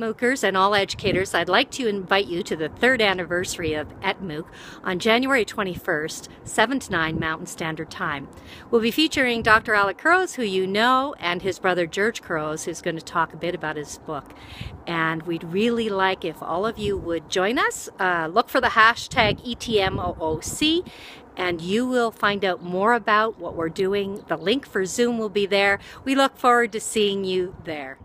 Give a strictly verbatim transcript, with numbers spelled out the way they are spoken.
ETMOOCers and all educators, I'd like to invite you to the third anniversary of ETMOOC on January twenty-first, seven to nine Mountain Standard Time. We'll be featuring Doctor Alec Kurose, who you know, and his brother George Kurose, who's going to talk a bit about his book. And we'd really like if all of you would join us. Uh, look for the hashtag E T M O O C. And you will find out more about what we're doing. The link for Zoom will be there. We look forward to seeing you there.